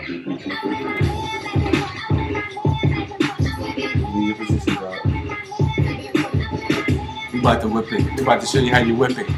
Your position, dog. We about to whip it. We about to show you how you whip it.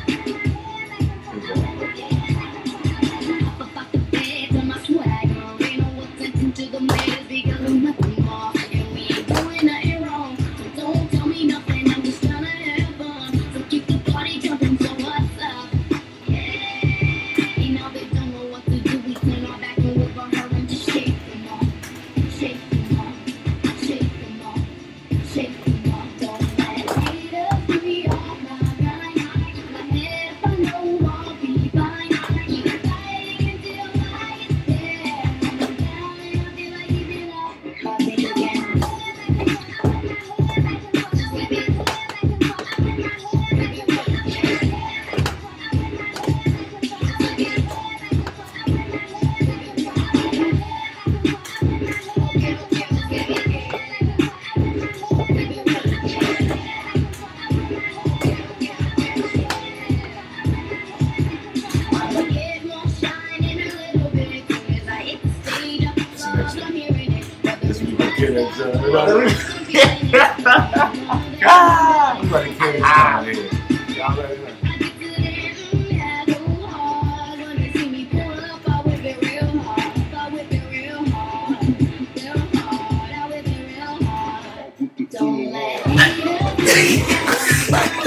God! I'm about to kill this guy here. Y'all ready?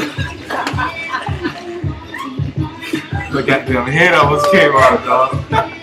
Look at them. Head almost came out, dog.